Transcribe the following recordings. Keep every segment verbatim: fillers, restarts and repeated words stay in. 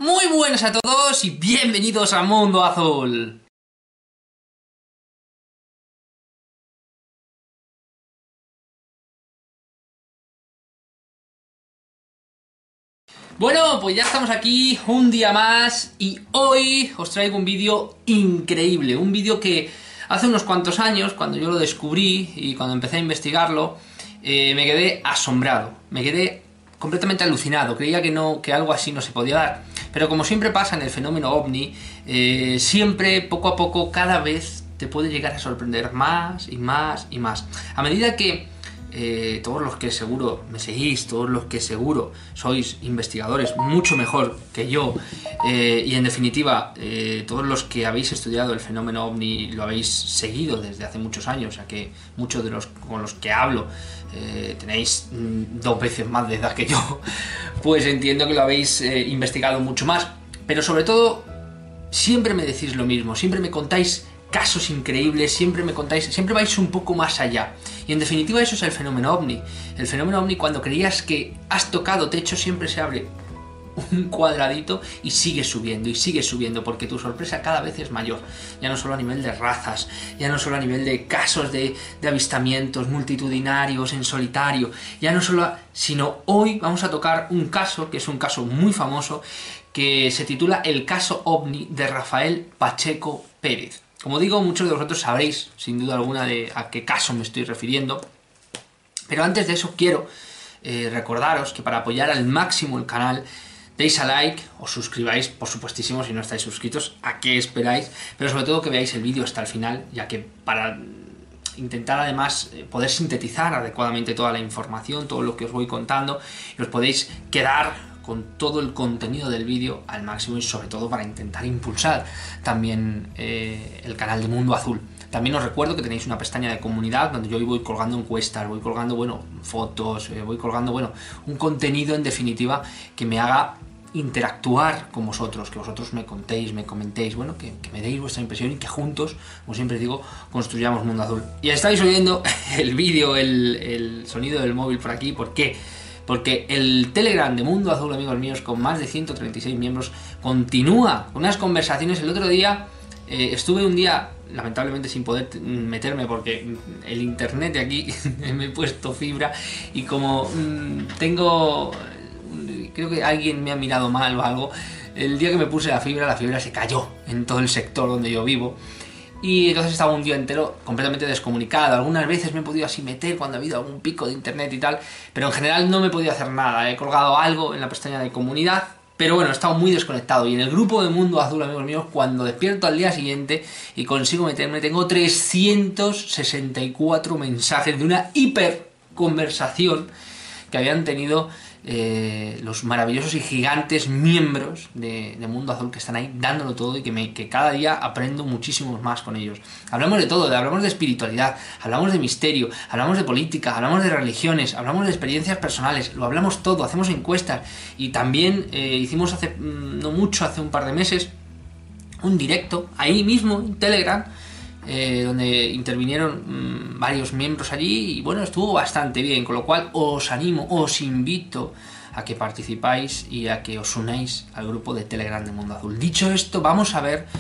Muy buenas a todos y bienvenidos a Mundo Azul. Bueno, pues ya estamos aquí un día más y hoy os traigo un vídeo increíble, un vídeo que hace unos cuantos años, cuando yo lo descubrí y cuando empecé a investigarlo, eh, me quedé asombrado, me quedé completamente alucinado, creía que, no, que algo así no se podía dar. Pero como siempre pasa en el fenómeno ovni, eh, siempre, poco a poco, cada vez te puede llegar a sorprender más y más y más. A medida que eh, todos los que seguro me seguís, todos los que seguro sois investigadores mucho mejor que yo, eh, y en definitiva, eh, todos los que habéis estudiado el fenómeno ovni lo habéis seguido desde hace muchos años, ya que muchos de los con los que hablo eh, tenéis mm, dos veces más de edad que yo, pues entiendo que lo habéis eh, investigado mucho más. Pero sobre todo, siempre me decís lo mismo, siempre me contáis casos increíbles, siempre me contáis, siempre vais un poco más allá. Y en definitiva eso es el fenómeno ovni. El fenómeno ovni, cuando creías que has tocado techo, siempre se abre un cuadradito y sigue subiendo y sigue subiendo, porque tu sorpresa cada vez es mayor, ya no solo a nivel de razas, ya no solo a nivel de casos de, de avistamientos multitudinarios en solitario, ya no solo, sino hoy vamos a tocar un caso que es un caso muy famoso, que se titula El caso ovni de Rafael Pacheco Pérez. Como digo, muchos de vosotros sabréis sin duda alguna de a qué caso me estoy refiriendo, pero antes de eso quiero eh, recordaros que para apoyar al máximo el canal deis a like, os suscribáis, por supuestísimo, si no estáis suscritos, ¿a qué esperáis? Pero sobre todo que veáis el vídeo hasta el final, ya que para intentar además poder sintetizar adecuadamente toda la información, todo lo que os voy contando, y os podéis quedar con todo el contenido del vídeo al máximo, y sobre todo para intentar impulsar también eh, el canal de Mundo Azul. También os recuerdo que tenéis una pestaña de comunidad donde yo hoy voy colgando encuestas, voy colgando, bueno, fotos, eh, voy colgando, bueno, un contenido en definitiva que me haga interactuar con vosotros, que vosotros me contéis, me comentéis, bueno, que, que me deis vuestra impresión y que juntos, como siempre digo, construyamos Mundo Azul. Y estáis oyendo el vídeo, el, el sonido del móvil por aquí, ¿por qué? Porque el Telegram de Mundo Azul, amigos míos, con más de ciento treinta y seis miembros, continúa con unas conversaciones. El otro día eh, estuve un día, lamentablemente sin poder meterme porque el internet de aquí me he puesto fibra, y como mmm, tengo, creo que alguien me ha mirado mal o algo, el día que me puse la fibra, la fibra se cayó en todo el sector donde yo vivo. Y entonces estaba un día entero completamente descomunicado. Algunas veces me he podido así meter cuando ha habido algún pico de internet y tal, pero en general no me he podido hacer nada. He colgado algo en la pestaña de comunidad, pero bueno, he estado muy desconectado. Y en el grupo de Mundo Azul, amigos míos, cuando despierto al día siguiente y consigo meterme, tengo trescientos sesenta y cuatro mensajes de una hiper conversación que habían tenido eh, los maravillosos y gigantes miembros de, de Mundo Azul, que están ahí dándolo todo y que, me, que cada día aprendo muchísimo más con ellos. Hablamos de todo, hablamos de espiritualidad, hablamos de misterio, hablamos de política, hablamos de religiones, hablamos de experiencias personales, lo hablamos todo, hacemos encuestas. Y también eh, hicimos hace no mucho, hace un par de meses, un directo ahí mismo en Telegram, Eh, donde intervinieron mmm, varios miembros allí, y bueno, estuvo bastante bien, con lo cual os animo, os invito a que participáis y a que os unáis al grupo de Telegram de Mundo Azul. Dicho esto, vamos a ver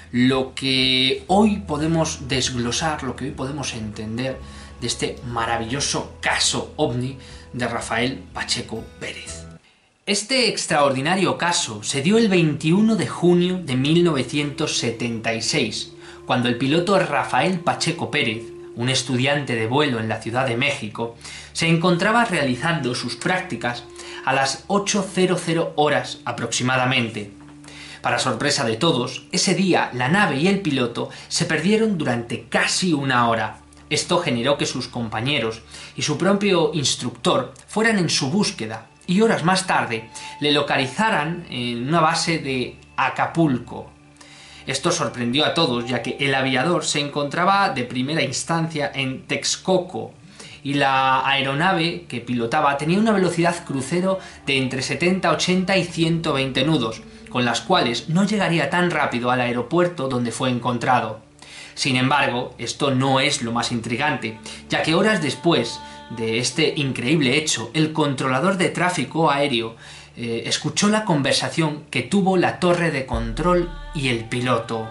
lo que hoy podemos desglosar, lo que hoy podemos entender de este maravilloso caso ovni de Rafael Pacheco Pérez. Este extraordinario caso se dio el veintiuno de junio de mil novecientos setenta y seis, cuando el piloto Rafael Pacheco Pérez, un estudiante de vuelo en la Ciudad de México, se encontraba realizando sus prácticas a las ocho horas aproximadamente. Para sorpresa de todos, ese día la nave y el piloto se perdieron durante casi una hora. Esto generó que sus compañeros y su propio instructor fueran en su búsqueda, y horas más tarde le localizaran en una base de Acapulco. Esto sorprendió a todos, ya que el aviador se encontraba de primera instancia en Texcoco y la aeronave que pilotaba tenía una velocidad crucero de entre setenta, ochenta y ciento veinte nudos, con las cuales no llegaría tan rápido al aeropuerto donde fue encontrado. Sin embargo, esto no es lo más intrigante, ya que horas después de este increíble hecho, el controlador de tráfico aéreo eh, escuchó la conversación que tuvo la torre de control y el piloto.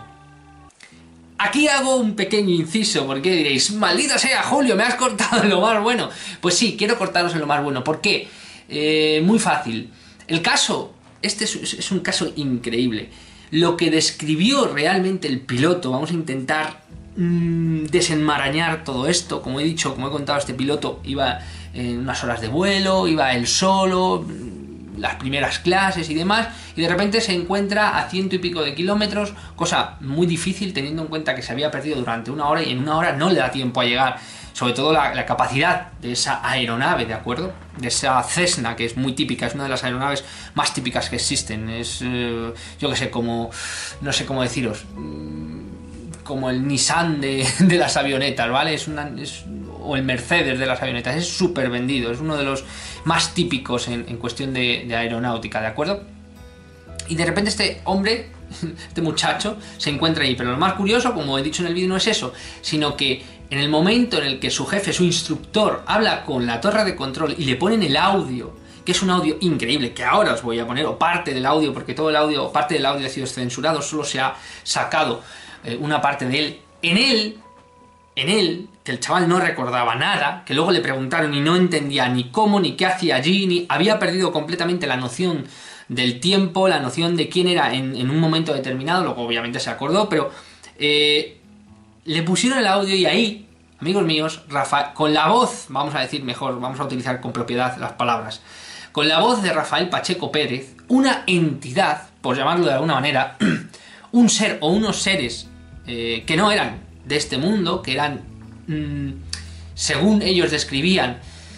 Aquí hago un pequeño inciso, porque diréis, maldita sea, Julio, me has cortado en lo más bueno. Pues sí, quiero cortaros en lo más bueno. ¿Por qué? Eh, muy fácil. El caso, este es, es un caso increíble. Lo que describió realmente el piloto, vamos a intentar mmm, desenmarañar todo esto. Como he dicho, como he contado, este piloto iba en unas horas de vuelo, iba él solo, las primeras clases y demás, y de repente se encuentra a ciento y pico de kilómetros, cosa muy difícil teniendo en cuenta que se había perdido durante una hora y en una hora no le da tiempo a llegar, sobre todo la, la capacidad de esa aeronave, ¿de acuerdo? De esa Cessna, que es muy típica, es una de las aeronaves más típicas que existen, es, eh, yo que sé, como, no sé cómo deciros, como el Nissan de, de las avionetas, ¿vale? Es una... Es, o el Mercedes de las avionetas, es súper vendido, es uno de los más típicos en, en cuestión de, de aeronáutica, ¿de acuerdo? Y de repente este hombre, este muchacho, se encuentra ahí, pero lo más curioso, como he dicho en el vídeo, no es eso, sino que en el momento en el que su jefe, su instructor, habla con la torre de control y le ponen el audio, que es un audio increíble, que ahora os voy a poner, o parte del audio, porque todo el audio, parte del audio ha sido censurado, solo se ha sacado eh, una parte de él, en él, en él, que el chaval no recordaba nada, que luego le preguntaron y no entendía ni cómo, ni qué hacía allí, ni había perdido completamente la noción del tiempo, la noción de quién era en, en un momento determinado, luego obviamente se acordó, pero eh, le pusieron el audio y ahí, amigos míos, Rafael, con la voz, vamos a decir mejor, vamos a utilizar con propiedad las palabras, con la voz de Rafael Pacheco Pérez, una entidad, por llamarlo de alguna manera, un ser o unos seres eh, que no eran de este mundo, que eran, mmm, según ellos describían,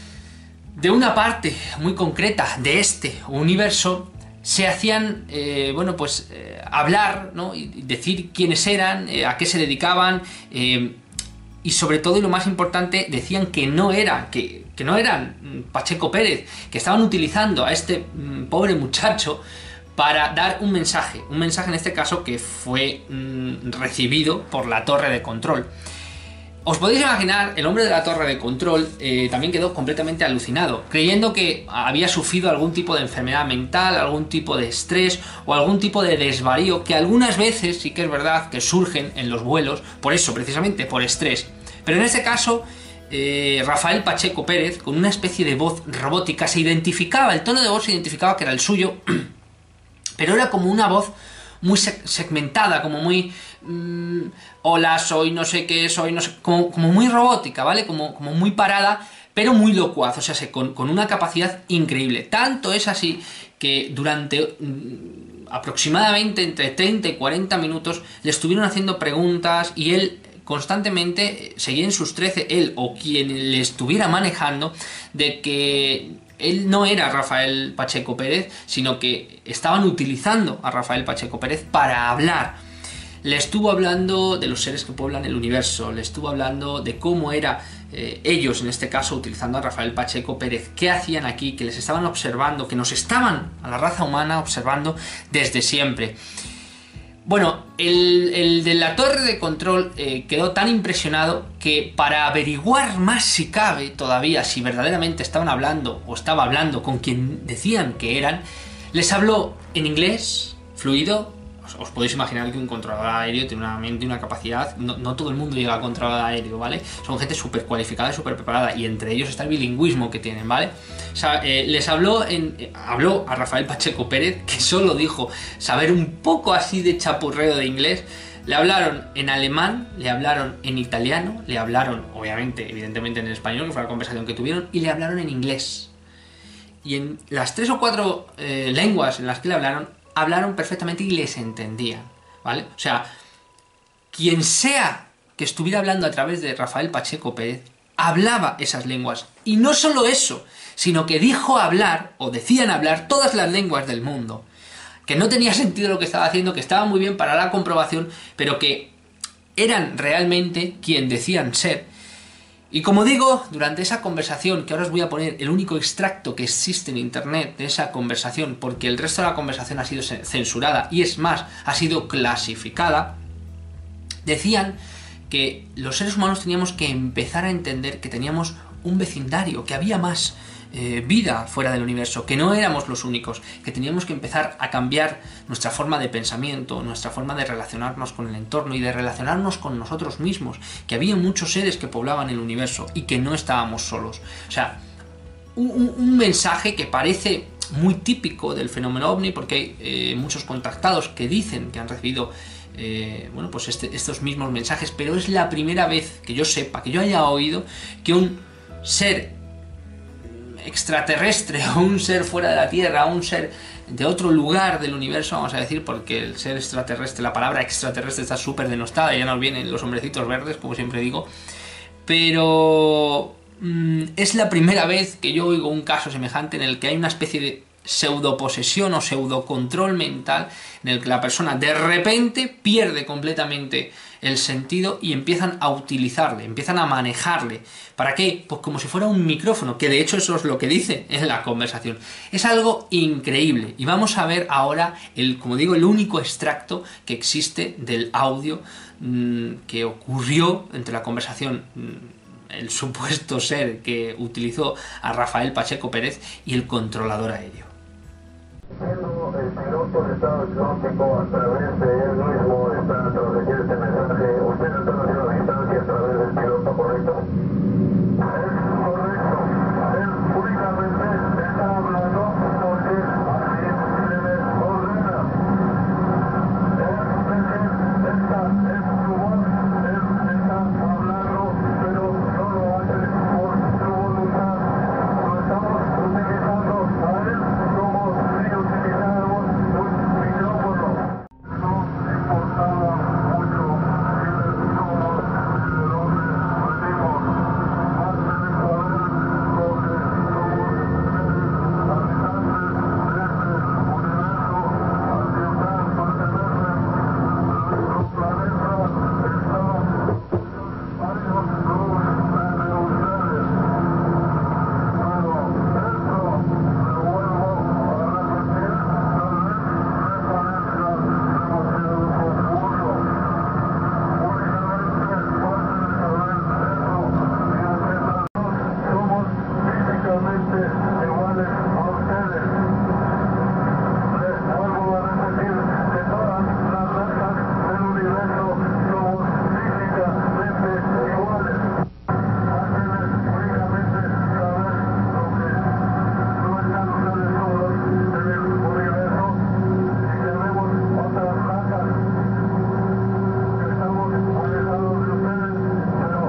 de una parte muy concreta de este universo, se hacían, eh, bueno, pues eh, hablar, ¿no? Y decir quiénes eran, eh, a qué se dedicaban, eh, y sobre todo, y lo más importante, decían que no eran, que, que no eran Pacheco Pérez, que estaban utilizando a este mmm, pobre muchacho para dar un mensaje, un mensaje en este caso que fue mmm, recibido por la torre de control. Os podéis imaginar, el hombre de la torre de control eh, también quedó completamente alucinado, creyendo que había sufrido algún tipo de enfermedad mental, algún tipo de estrés o algún tipo de desvarío que algunas veces sí que es verdad que surgen en los vuelos, por eso, precisamente por estrés. Pero en este caso, eh, Rafael Pacheco Pérez, con una especie de voz robótica, se identificaba, el tono de voz se identificaba que era el suyo, pero era como una voz muy segmentada, como muy... Mmm, hola, soy no sé qué, soy no sé... Como, como muy robótica, ¿vale? Como, como muy parada, pero muy locuaz, o sea, con, con una capacidad increíble. Tanto es así que durante mmm, aproximadamente entre treinta y cuarenta minutos le estuvieron haciendo preguntas y él constantemente seguía en sus trece, él o quien le estuviera manejando, de que... él no era Rafael Pacheco Pérez, sino que estaban utilizando a Rafael Pacheco Pérez para hablar. Le estuvo hablando de los seres que pueblan el universo, le estuvo hablando de cómo era eh, ellos, en este caso, utilizando a Rafael Pacheco Pérez, qué hacían aquí, que les estaban observando, que nos estaban, a la raza humana, observando desde siempre. Bueno, el, el de la torre de control eh, quedó tan impresionado que para averiguar más si cabe todavía si verdaderamente estaban hablando o estaba hablando con quien decían que eran, les habló en inglés, fluido. Os, os podéis imaginar que un controlador aéreo tiene una mente y una capacidad, no, no todo el mundo llega a controlador aéreo, ¿vale? Son gente súper cualificada y súper preparada, y entre ellos está el bilingüismo que tienen, ¿vale? O sea, eh, les habló, en, eh, habló a Rafael Pacheco Pérez, que solo dijo saber un poco así de chapurreo de inglés. Le hablaron en alemán, le hablaron en italiano, le hablaron, obviamente, evidentemente en español, que fue la conversación que tuvieron, y le hablaron en inglés. Y en las tres o cuatro eh, lenguas en las que le hablaron, hablaron perfectamente y les entendían, ¿vale? O sea, quien sea que estuviera hablando a través de Rafael Pacheco Pérez, hablaba esas lenguas. Y no solo eso, sino que dijo hablar, o decían hablar, todas las lenguas del mundo. Que no tenía sentido lo que estaba haciendo, que estaba muy bien para la comprobación, pero que eran realmente quien decían ser. Y como digo, durante esa conversación, que ahora os voy a poner el único extracto que existe en internet de esa conversación, porque el resto de la conversación ha sido censurada y es más, ha sido clasificada, decían que los seres humanos teníamos que empezar a entender que teníamos un vecindario, que había más eh, vida fuera del universo, que no éramos los únicos, que teníamos que empezar a cambiar nuestra forma de pensamiento, nuestra forma de relacionarnos con el entorno y de relacionarnos con nosotros mismos, que había muchos seres que poblaban el universo y que no estábamos solos. O sea, un, un mensaje que parece muy típico del fenómeno ovni, porque hay eh, muchos contactados que dicen que han recibido eh, bueno, pues este, estos mismos mensajes, pero es la primera vez que yo sepa, que yo haya oído que un ser extraterrestre o un ser fuera de la Tierra, un ser de otro lugar del universo, vamos a decir, porque el ser extraterrestre, la palabra extraterrestre está súper denostada, ya nos vienen los hombrecitos verdes, como siempre digo, pero mmm, es la primera vez que yo oigo un caso semejante en el que hay una especie de pseudoposesión o pseudocontrol mental en el que la persona de repente pierde completamente el sentido y empiezan a utilizarle, empiezan a manejarle. ¿Para qué? Pues como si fuera un micrófono, que de hecho eso es lo que dice en la conversación. Es algo increíble y vamos a ver ahora, el, como digo, el único extracto que existe del audio mmm, que ocurrió entre la conversación mmm, el supuesto ser que utilizó a Rafael Pacheco Pérez y el controlador aéreo. Siendo el piloto de estado hipnótico, a través de él mismo está transmitiendo este mensaje. Usted está haciendo la distancia a través del piloto, ¿correcto? Es correcto. Él únicamente está hablando porque así se le ordena. Él, esta es su voz, él está hablando, pero no lo hace por su voluntad. Lo estamos utilizando a él como si utilizáramos un micrófono. No importaba mucho quiénes somos, de dónde venimos, antes de saber lo que somos seres habitantes de este universo al que ustedes pertenecen. Nuestro planeta está varios luz de ustedes. Pero esto lo vuelvo a repetir, tal vez me parezca demasiado confuso. Únicamente pasen de saber eso y entiéndanos, somos físicamente iguales a ustedes. Les vuelvo a repetir que todas las razas del universo somos físicamente iguales. Háganles únicamente saber lo que no están ustedes solos en el universo y que vemos otras razas que estamos muy alejados de ustedes, pero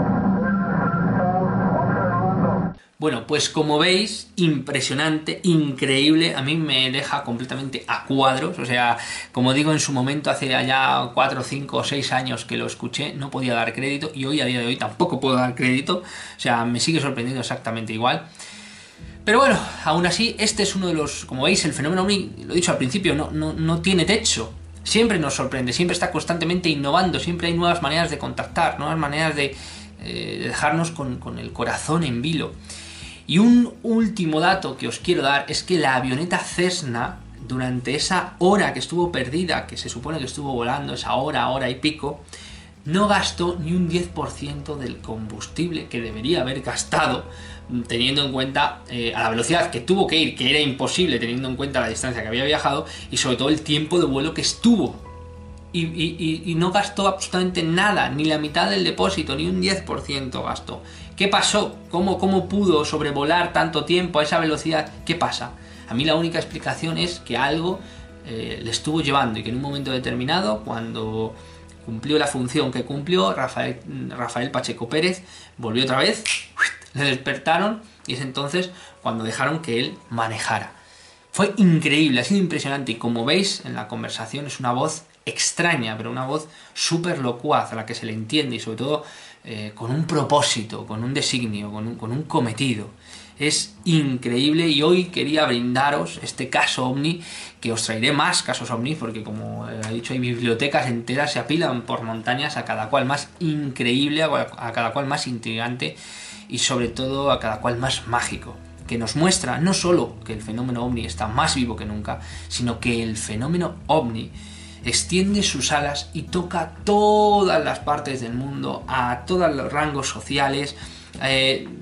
les estamos observando. Bueno, pues como veis, impresionante, increíble, a mí me deja completamente a cuadros, o sea, como digo en su momento, hace ya cuatro, cinco o seis años que lo escuché, no podía dar crédito, y hoy a día de hoy tampoco puedo dar crédito, o sea, me sigue sorprendiendo exactamente igual. Pero bueno, aún así, este es uno de los, como veis, el fenómeno ovni, lo he dicho al principio, no, no, no tiene techo. Siempre nos sorprende, siempre está constantemente innovando, siempre hay nuevas maneras de contactar, nuevas maneras de, eh, de dejarnos con, con el corazón en vilo. Y un último dato que os quiero dar es que la avioneta Cessna, durante esa hora que estuvo perdida, que se supone que estuvo volando, esa hora, hora y pico, no gastó ni un diez por ciento del combustible que debería haber gastado, teniendo en cuenta eh, a la velocidad que tuvo que ir, que era imposible teniendo en cuenta la distancia que había viajado, y sobre todo el tiempo de vuelo que estuvo. Y, y, y no gastó absolutamente nada, ni la mitad del depósito, ni un diez por ciento gastó. ¿Qué pasó? ¿Cómo, cómo pudo sobrevolar tanto tiempo a esa velocidad? ¿Qué pasa? A mí la única explicación es que algo eh, le estuvo llevando y que en un momento determinado, cuando cumplió la función que cumplió, Rafael, Rafael Pacheco Pérez volvió otra vez, le despertaron y es entonces cuando dejaron que él manejara. Fue increíble, ha sido impresionante y como veis en la conversación es una voz extraña, pero una voz súper locuaz a la que se le entiende y sobre todo eh, con un propósito, con un designio, con un, con un cometido. Es increíble y hoy quería brindaros este caso ovni, que os traeré más casos ovni porque como he dicho hay bibliotecas enteras, se apilan por montañas, a cada cual más increíble, a cada cual más intrigante y sobre todo a cada cual más mágico, que nos muestra no solo que el fenómeno ovni está más vivo que nunca, sino que el fenómeno ovni extiende sus alas y toca todas las partes del mundo, a todos los rangos sociales, eh,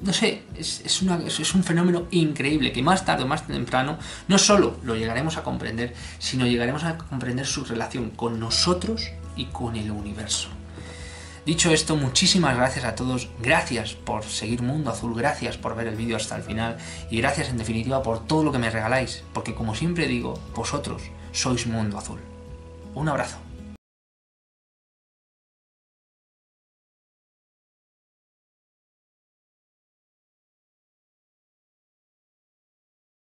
no sé, es, es, una, es un fenómeno increíble que más tarde o más temprano no solo lo llegaremos a comprender, sino llegaremos a comprender su relación con nosotros y con el universo. Dicho esto, muchísimas gracias a todos, gracias por seguir Mundo Azul, gracias por ver el vídeo hasta el final y gracias en definitiva por todo lo que me regaláis, porque como siempre digo, vosotros sois Mundo Azul. Un abrazo.